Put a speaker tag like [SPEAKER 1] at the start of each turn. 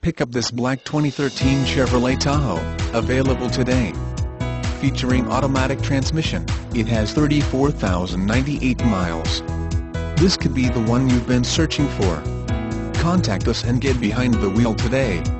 [SPEAKER 1] Pick up this black 2013 Chevrolet Tahoe, available today. Featuring automatic transmission, it has 34,098 miles. This could be the one you've been searching for. Contact us and get behind the wheel today.